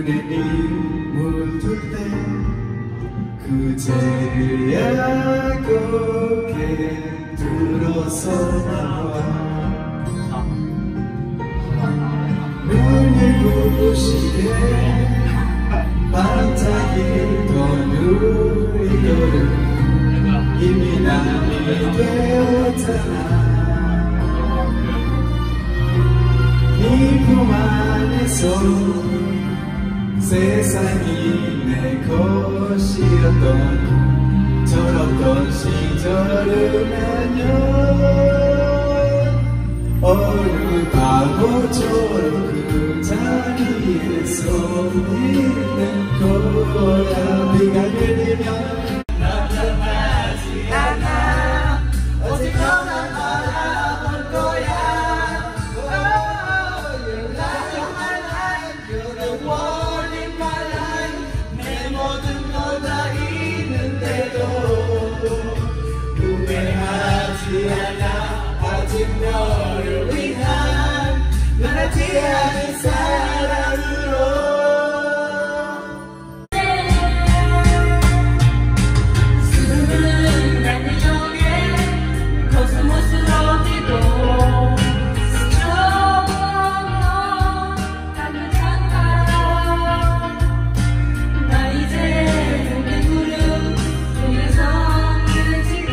눈에 물들 때 그제야 고개 들어서 나와 눈이 부시게 반짝이던 우리 노래 이미 남이 되었잖아 네 품 안에서 세상이 내 것이었던 철없던 시절은 안녕 어느 바보처럼 그 자리에서 있는 거야 비가 내리면 나타나지 않아 어디서나 알아볼 거야 후회하지 않아 아직 너를 위한 변하지 않은 사랑으로 수줍은 감정에 코스모스러지도 스쳐서 따뜻한 나 이제 우리 구름 속에서 느끼고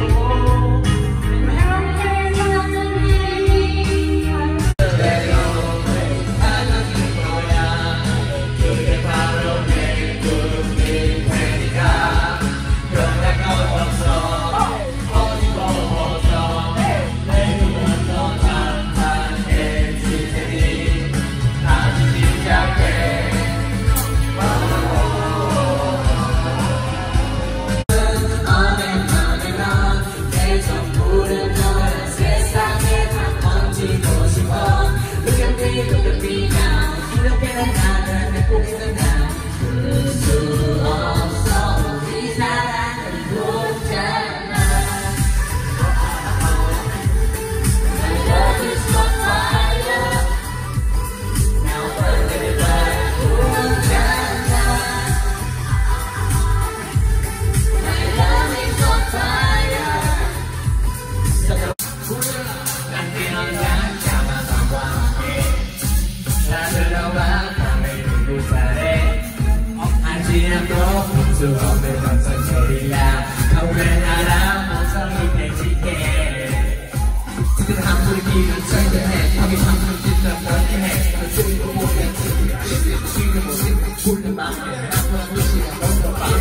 수 없는 항상 소리야 가오면 알아 모성이 팽지게 지금 한풀이 길을 절대해 여기 한풀 짓는 멀게 해 그리고 모든 지금 모든 굴른 맘에 한풀 무시해 너무 빵이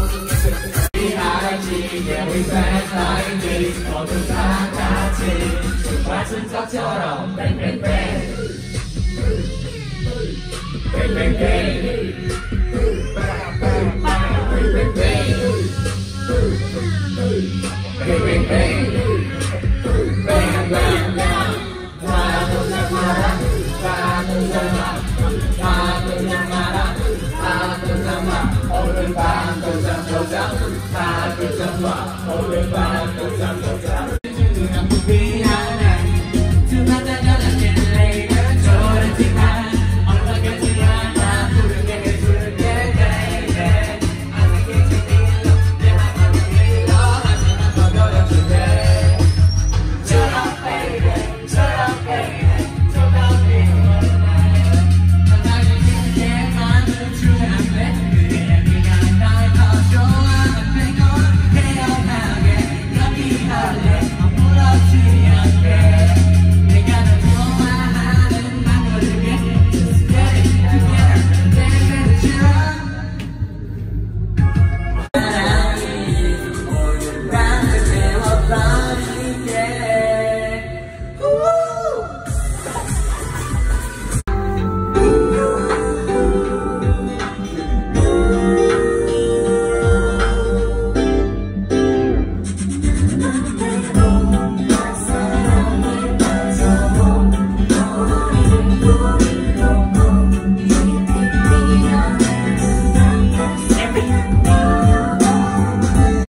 알지 yeah we bad like this 모든 사람 같이 같은 적처럼 뱅뱅뱅 뱅뱅뱅 Bang, bang, bang, bang, bang. Aku yang marah, aku yang marah, aku yang marah, aku yang marah. Orang bang, orang bang, aku yang marah, orang bang.